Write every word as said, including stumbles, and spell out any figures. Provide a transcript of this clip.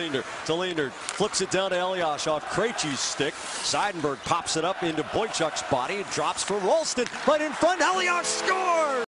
Linder. To Linder. Flips it down to Elias off Krejci's stick. Seidenberg pops it up into Boychuk's body. It drops for Rolston. But in front, Elias scores!